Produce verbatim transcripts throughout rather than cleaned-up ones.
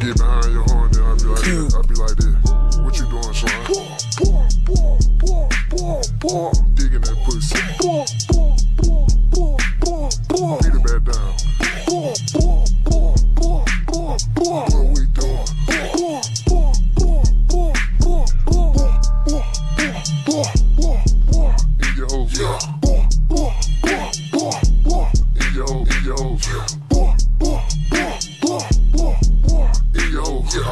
get behind your horn, then I be like this. I be like this. What you doing, son? Digging that pussy. Beat it back down. What we doing? In your hoes, yeah. In your hoes, in your hoes, yeah. In your hoes, yeah.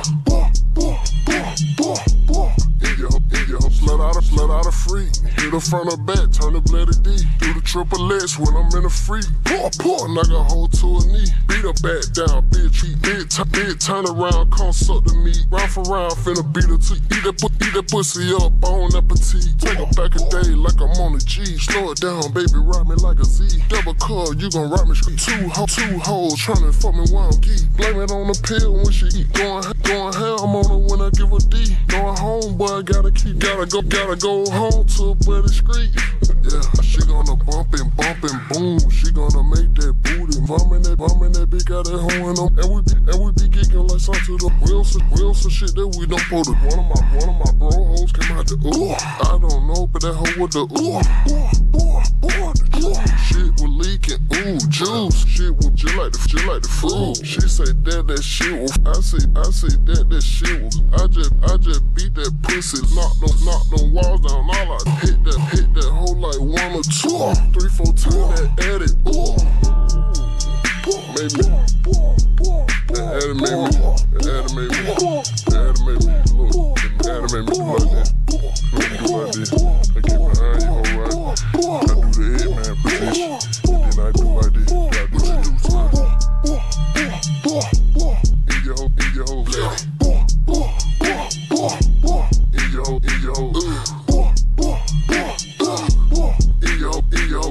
In your, in your slut out of, slut out of free. Hit her front or back, turn the bladder D. Do the triple X when I'm in a free. Pour, pour, knock a hole to a knee. Beat her back down, bitch. Big, big turn around, come suck the meat. Round for round, finna beat her to eat that, eat that pussy up, on appetite. Take her back a day like I'm on a G. Slow it down, baby, ride me like a Z. Double car, you gon' rock me street. Two, ho two hoes tryna fuck me while I'm geek. Blame it on the pill when she eat. Going, going ham on her when I give her D. Going home, boy, I gotta keep, gotta go, gotta go home to a buddy street. Yeah, she gonna bump and bump and boom. She gonna make that booty. Bumpin' that, bumpin' that bitch got that hoe in them. And we be, and we be kicking like something to the wheels, wheels and shit that we don't put it. One of my, one of my bro hoes came out the ooh. I don't know, but that hoe with the ooh. Ooh, ooh, ooh, the juice. Shit was leaking, ooh, juice. Shit was just like the, just like the fruit. She say that that shit was. I say, I say that that shit was. I just, I just beat that pussy, knock them, knock them walls down. All I hit that, hit that hoe like one or two, three, four times that edit. Ooh, maybe. That edit made me. That edit made me. That edit made me. Look, that edit made me do like that. Made me do like this. I get behind you, hoe right. I do the head man position. Then I do like this. I do the juice man. In your hoe, in your hoe, yeah. In your hoe, in your hoe. In your, in your,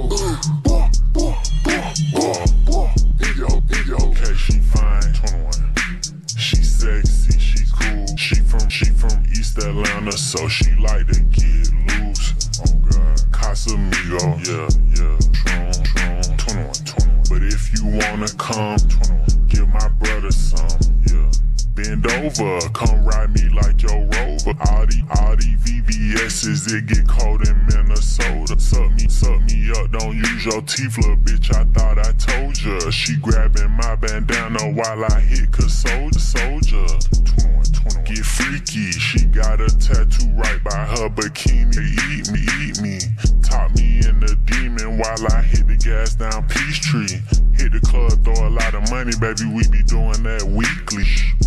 in your, in your. Okay, she fine, twenty-one. She sexy, she cool. She from, she from East Atlanta, so she like to get loose. Oh God, Casamigo, yeah, yeah. Tron, Tron, twenty-one, twenty-one. But if you wanna come, twenty-one, give my brother some, yeah. Bend over, come ride me like your Rover. All these, all these V V S's, it get cold in Minnesota. Suck me, suck me up, don't use your teeth, little bitch, I thought I told ya. She grabbing my bandana while I hit cause soldier, soldier. twenty-one, twenty-one. Get freaky, she got a tattoo right by her bikini. Eat me, eat me, top me in the demon while I hit the gas down Peachtree. Hit the club, throw a lot of money, baby, we be doing that weekly.